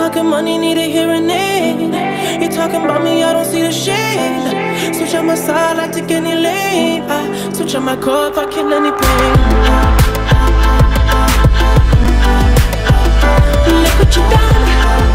talking money, need a hearing aid. You talking about me, I don't see the shade. Switch on my side, I take any lane. I switch on my core if I kill any pain. Look what you done.